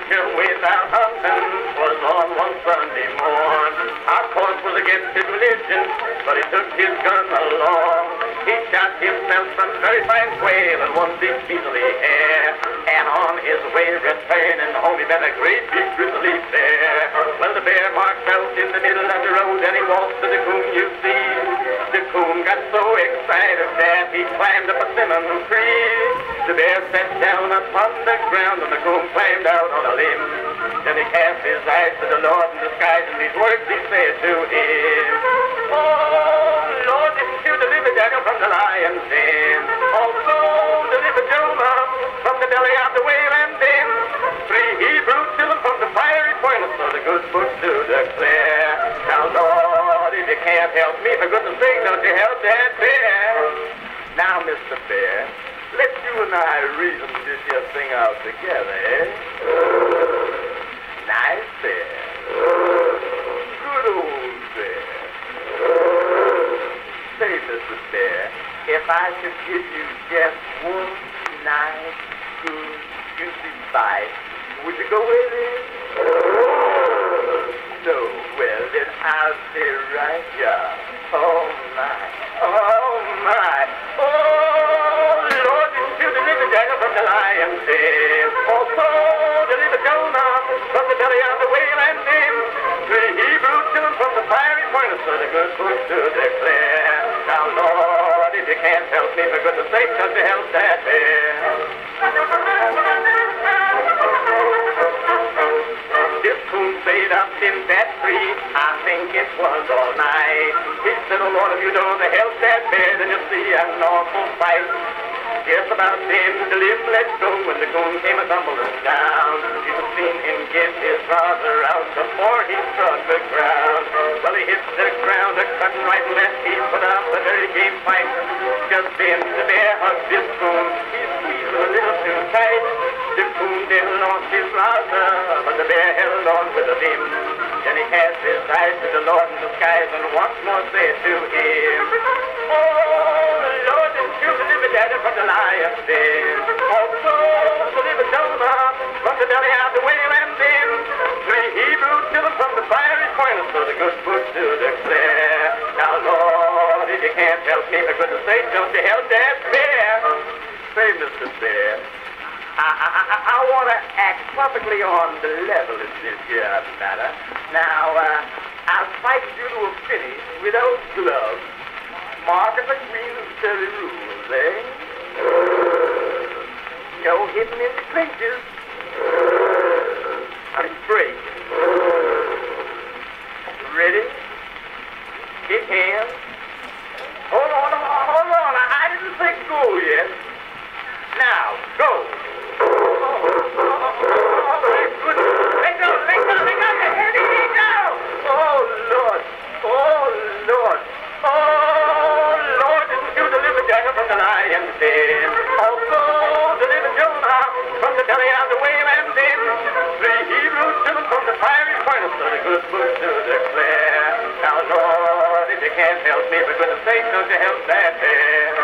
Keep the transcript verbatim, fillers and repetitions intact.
preacher without hunting was on one Sunday morn. Our course was against his religion, but he took his gun along. He shot himself some very fine quail and one big beastly hare, and on his way returning home he met a great big grizzly bear. Well, the bear marched out in the middle of the road and he walked to the coon, you see. The coon got so excited that he climbed up a cinnamon tree. The bear sat down upon the ground and the coon climbed out on a limb. Then he cast his eyes to the Lord in the skies and these words he said to him. Oh, Lord, didn't you deliver Daniel from the lion's den? Also deliver Jonah from the belly of the whale, and then three Hebrew children from the fiery furnace for the good book to declare. Now, Lord, if you can't help me, for goodness sake, don't you help that bear? Now, Mister Bear, let you and I reason this here thing out together, eh? Nice bear. Good old bear. Say, Mister Bear, if I could give you just one nice, good, juicy bite, would you go with it? No, well, then I'll stay right here. Oh, my. Oh, my. Oh, Lord, didn't you deliver Daniel from the lion's den? Also, deliver Jonah from the belly of the whale, and then three Hebrew children from the fiery furnace for the good book to declare. Now, Lord, if you can't help me, for goodness sake, don't you help that bear? This coon stayed up in that tree, I think it was all night. He said, oh Lord, if you don't help that bear, then you'll see an awful fight. Just about then, the limb let go when the coon came a-tumbling down. You seen him get his father out before he struck the ground. Well, he hit the ground, a-cutting right and left, he put up a very game fight. Just then, the bear hugged his coon, he squeezed him a little too tight. The coon then lost his father, but the bear held on with a vim. Then he cast his eyes to the Lord in the skies and once more said to him, oh, Lord, didn't you deliver Daniel from the lion's den? Also deliver Jonah from the belly of the whale, and then three Hebrew children from the fiery furnace for the good book to declare. Now, Lord, if you can't help me, for goodness sake, don't you help that bear? Say, Mister Bear, I, I, I, I want to act perfectly on the level in this here matter. Now, uh, I'll fight you to a finish without gloves. Mark of the Queensberry rules, eh? No hitting in the clinches. And break. Ready? Kick hands. Hold on, hold on. I didn't say go yet. Now, go. Oh, oh, oh, very good. Let go, let go, let go. Let go. Oh, Lord. Oh, Lord. Oh, Lord, didn't you deliver Daniel from the lion's den? Also deliver Jonah from the belly of the whale, and then three Hebrew children from the fiery furnace for the good book to declare. Now, Lord, if you can't help me, for goodness sake, don't you help that bear?